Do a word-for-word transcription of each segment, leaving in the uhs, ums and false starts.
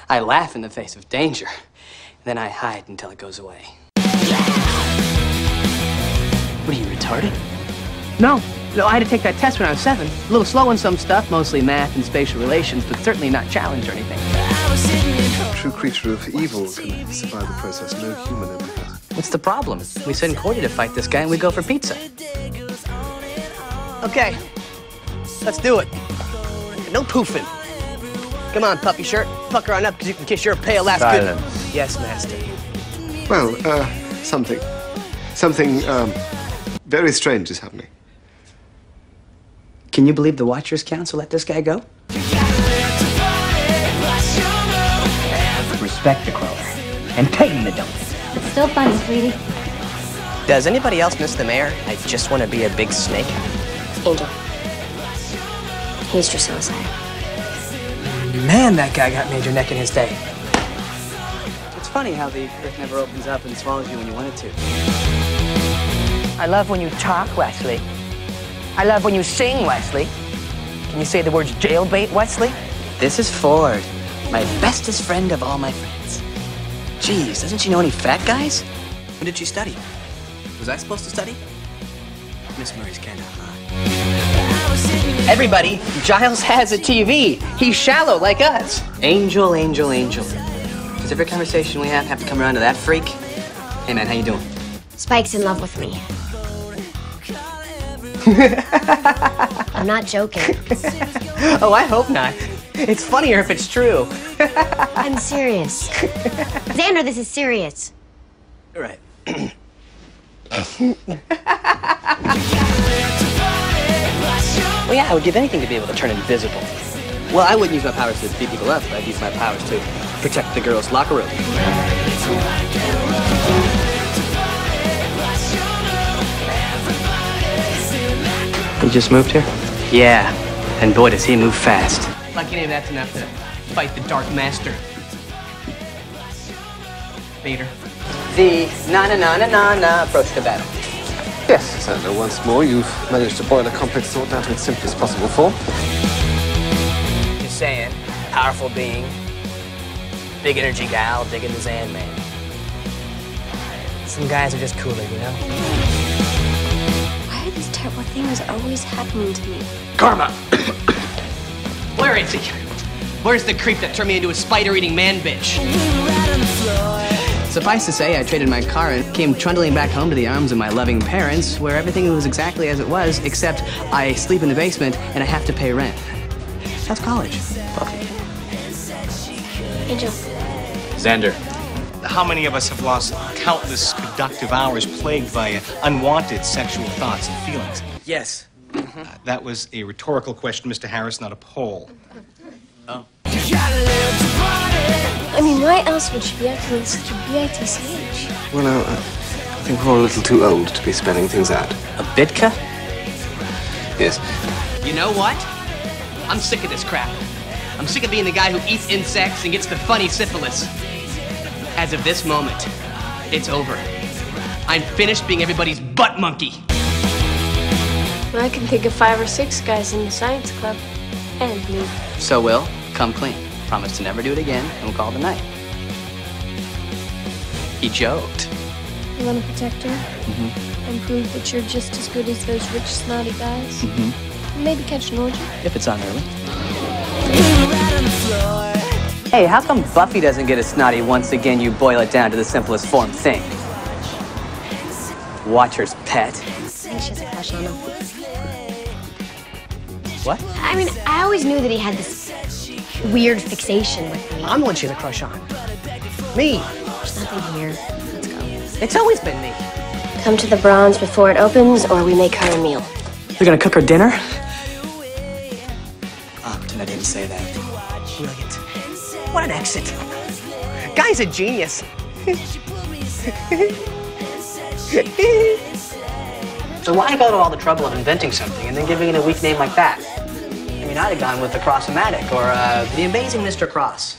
I laugh in the face of danger. Then I hide until it goes away. What are you, retarded? No. No, I had to take that test when I was seven. A little slow on some stuff, mostly math and spatial relations, but certainly not challenged or anything. A true creature of evil can survive the process no human ever has. What's the problem? We send Cordy to fight this guy and we go for pizza. Okay, let's do it. No poofing. Come on, puppy shirt. Pucker on up because you can kiss your pale ass good. Yes, master. Well, uh, something. Something, um, very strange is happening. Can you believe the Watchers Council let this guy go? Respect the Crawler and tighten the dump. It's still funny, sweetie. Does anybody else miss the mayor? I just want to be a big snake. Angel. He's just suicide. Man, that guy got major neck in his day. It's funny how the earth never opens up and swallows you when you want it to. I love when you talk, Wesley. I love when you sing, Wesley. Can you say the words jailbait, Wesley? This is Ford, my bestest friend of all my friends. Geez, doesn't she know any fat guys? When did she study? Was I supposed to study? Miss Murray's kinda hot. Everybody, Giles has a T V. He's shallow like us. Angel, angel, angel. Does every conversation we have have to come around to that freak? Hey man, how you doing? Spike's in love with me. I'm not joking. Oh, I hope not. It's funnier if it's true. I'm serious. Xander, this is serious. All right. Well, yeah, I would give anything to be able to turn invisible. Well, I wouldn't use my powers to beat people up, but I'd use my powers to protect the girls' locker room. You just moved here? Yeah, and boy, does he move fast. Like any of that's enough to fight the Dark Master. Vader. The na-na-na-na-na-na approach to battle. Yes, Xander, once more, you've managed to boil a complex thought down to its simplest possible form. Just saying, powerful being, big energy gal, digging the Zan man. Some guys are just cooler, you know? Why are these terrible things always happening to me? Karma! Where is he? Where's the creep that turned me into a spider-eating man bitch? Suffice to say, I traded my car and came trundling back home to the arms of my loving parents, where everything was exactly as it was, except I sleep in the basement and I have to pay rent. How's college? Buffy. Angel. Xander. How many of us have lost countless productive hours plagued by uh, unwanted sexual thoughts and feelings? Yes. Uh, that was a rhetorical question, Mister Harris, not a poll. Oh. I mean, why else would she be acting with such a B I T C H? Well, now, I think we're all a little too old to be spelling things out. A Bitka? Yes. You know what? I'm sick of this crap. I'm sick of being the guy who eats insects and gets the funny syphilis. As of this moment, it's over. I'm finished being everybody's butt monkey. I can think of five or six guys in the science club. And me. So, Will, come clean. Promise to never do it again, and we'll call it a night. He joked. You want to protect her? Mm-hmm. And prove that you're just as good as those rich, snotty guys? Mm-hmm. Maybe catch an orgy? If it's on early. Hey, how come Buffy doesn't get a snotty once again you boil it down to the simplest form thing? Watcher's pet. I think she has a crush on him. What? I mean, I always knew that he had this weird fixation with me. I'm the one she has a crush on. Me. There's nothing here. Let's go. It's always been me. Come to the bronze before it opens, or we make her a meal. You're gonna cook her dinner? Oh, pretend I didn't say that. Brilliant. What an exit. Guy's a genius. So why go to all the trouble of inventing something and then giving it a weak name like that? I mean, I'd have gone with the Cross-O-Matic or uh, the Amazing Mister Cross.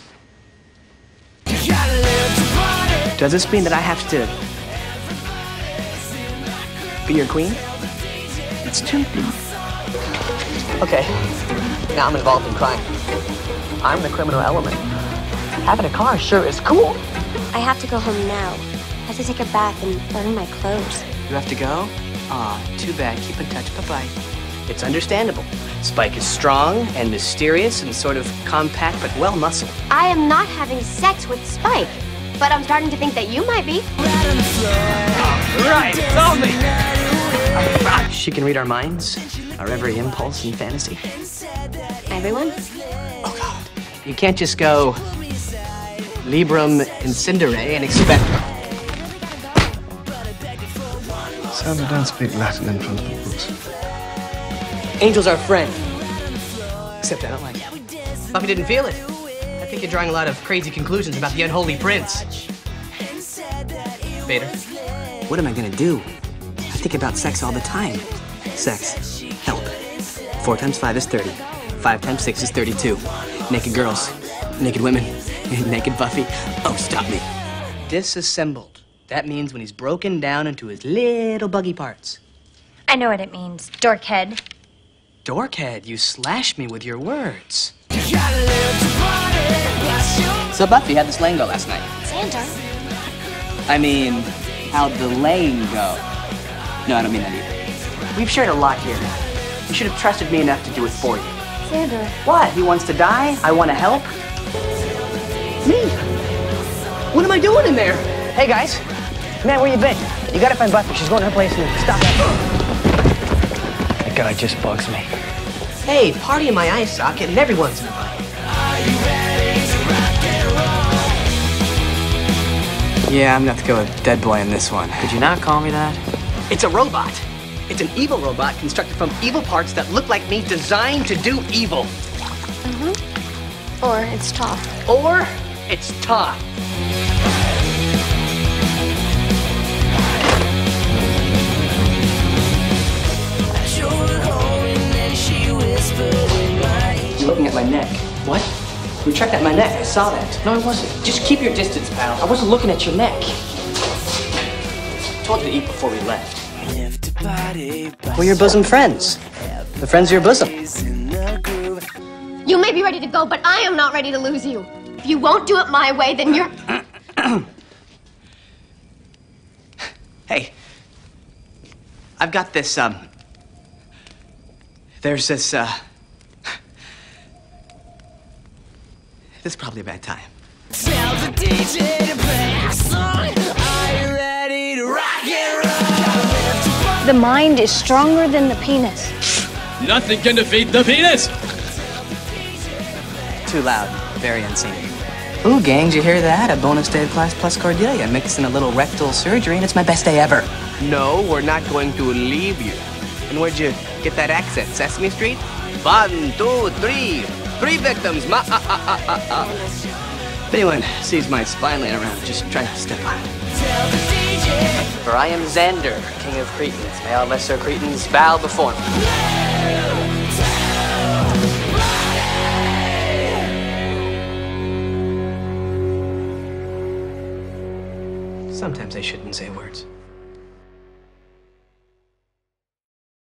Does this mean that I have to be your queen? It's too deep. Okay, now I'm involved in crime. I'm the criminal element. Having a car sure is cool. I have to go home now. I have to take a bath and burn my clothes. You have to go? Aw, too bad. Keep in touch. Bye-bye. It's understandable. Spike is strong and mysterious and sort of compact, but well-muscled. I am not having sex with Spike, but I'm starting to think that you might be. Right, tell me! She can read our minds, our every impulse and fantasy. Everyone? Oh, God. You can't just go Librum Incendere and expect... Xander, don't speak Latin in front of the books. Angel's our friend. Except I don't like it. Buffy didn't feel it. I think you're drawing a lot of crazy conclusions about the unholy prince. Vader. What am I gonna do? I think about sex all the time. Sex. Help. Four times five is thirty. Five times six is thirty-two. Naked girls. Naked women. Naked Buffy. Oh, stop me. Disassembled. That means when he's broken down into his little buggy parts. I know what it means. Dorkhead. Dorkhead, you slash me with your words. So Buffy, how'd the slaying go last night? Xander? I mean, how'd the laying go? No, I don't mean that either. We've shared a lot here. You should have trusted me enough to do it for you. Xander. What? He wants to die? I want to help? Me? What am I doing in there? Hey, guys. Man, where you been? You gotta find Buffy. She's going to her place and stop that. That guy just bugs me. Hey, party in my eye socket and everyone's in the fight. Yeah, I'm gonna have to go with Dead Boy in this one. Could you not call me that? It's a robot. It's an evil robot constructed from evil parts that look like me, designed to do evil. Mm-hmm. Or it's Toph. Or it's Toph. You're looking at my neck. What? You checked at my neck. I saw that. No, I wasn't. Just keep your distance, pal. I wasn't looking at your neck. I told you to eat before we left. We're your bosom friends. The friends of your bosom. You may be ready to go, but I am not ready to lose you. If you won't do it my way, then you're... Hey. I've got this, um... There's this, uh... This is probably a bad time. Tell the D J to play our song. Are you ready to rock and roll? The mind is stronger than the penis. Nothing can defeat the penis! Too loud. Very unseemly. Ooh, gangs, you hear that? A bonus day of class plus Cordelia. Mixing a little rectal surgery, and it's my best day ever. No, we're not going to leave you. And where'd you get that accent? Sesame Street? One, two, three. Three victims. Ma ah ah ah ah ah. If anyone sees my spine laying around, just try to step on it. For I am Xander, king of Cretans. May all lesser Cretans bow before me. Sometimes I shouldn't say words.